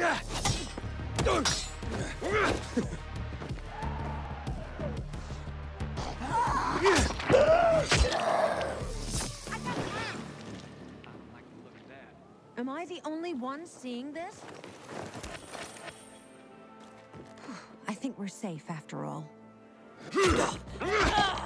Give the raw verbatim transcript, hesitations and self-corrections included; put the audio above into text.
Am I the only one seeing this? I think we're safe after all.